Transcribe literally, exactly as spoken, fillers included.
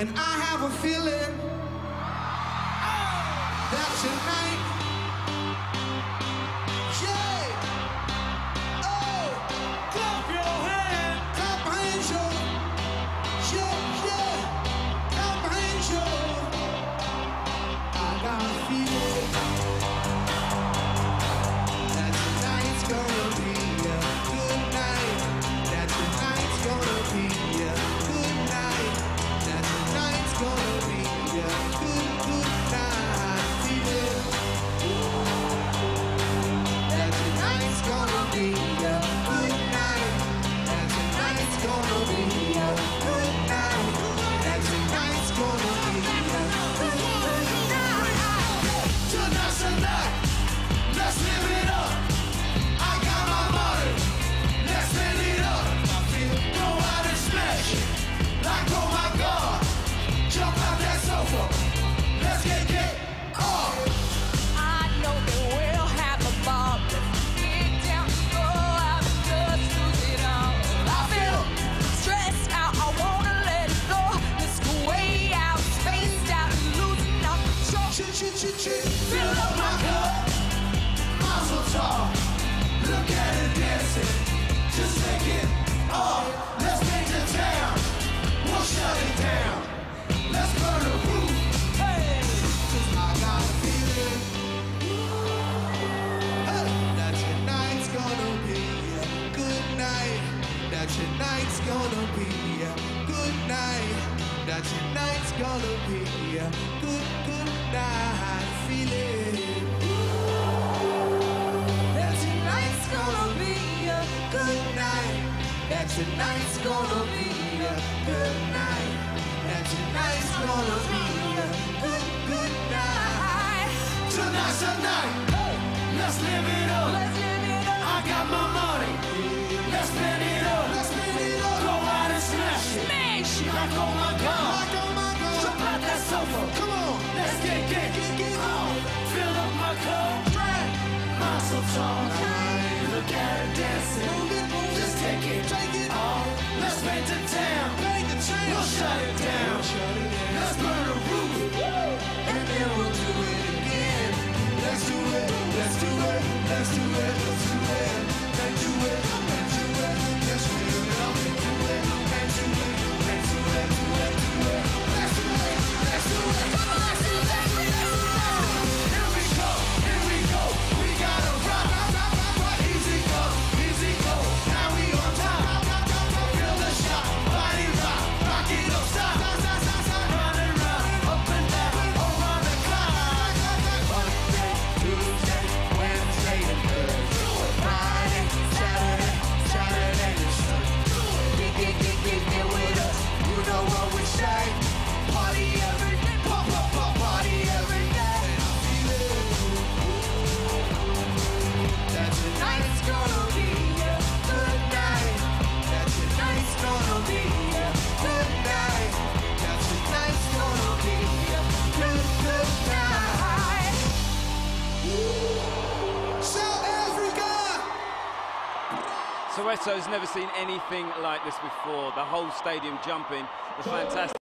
And I have a feeling that tonight, yeah, oh, clap your hands, clap my hands, yo, yeah, yeah, clap my hands, yo. I got a feeling that tonight's gonna be a good night, that tonight's gonna be a good night, that tonight's gonna be a good, good night. Feeling that tonight's gonna be a good night, that tonight's gonna be a good night, that tonight's gonna be a good, good night. Tonight's the night, let's live it up. I got my money, let's spend it up. I feel go out and smash it, like oh my God. Jump out that sofa, let's get get off. I know that we'll have a ball. Let's get down, go out and just lose it all. I feel stressed out, I wanna let it go. Let's go way out, spaced out, losing our control. Chit chit chit chit, fill up my cup. Mazel tov, look at it dancing, just take it off. Let's paint the town, we'll shut it down. Let's burn the roof, hey, 'cause I got a feeling hey, that tonight's gonna be a good night, that tonight's gonna be a good night, that tonight's gonna be a good, good night. Feeling that tonight's gonna be a good night, that tonight's gonna be a good night, that tonight's gonna be a good, good night. Tonight's the night, hey, let's live it up. Let's live it up. I got my money, let's spend it up. Let's spend it up. Go out and smash it, Smash it. like oh my God. Like oh my God. Jump out that sofa, come on, let's get get get get on. Fill up my cup, drink. Mazel tov, look at her dancing. Move it, move just take it, take it off. Let's paint the town, paint the town. We'll shut it down, shut it down. Let's burn the roof, and then we'll do it again. Let's do it, let's do it, let's do it, let's do it, and do it, and do it. Let's do it up and do it, and do it, and do it, do it, do it. Let's do it, let's do it, let's do it, let's do it. Here we go, here we go. We gotta rock, rock, rock, rock, rock. Easy go, easy go. Now we on top. Feel the shot, body rock, rock it up, stop, stop, stop, stop, stop. Run and round, up and down, around the clock. Monday, Tuesday, Wednesday, and Thursday. Friday, Saturday, Saturday, and Sunday. Get, get, get, get, get with us. You know what we say. Party every day, pop, pop, pop, party every day. And I feel it. That tonight's gonna be a good night. That tonight's gonna be a good night. That tonight's gonna be a good, good night. South Africa! Soweto's never seen anything like this before. The whole stadium jumping was fantastic.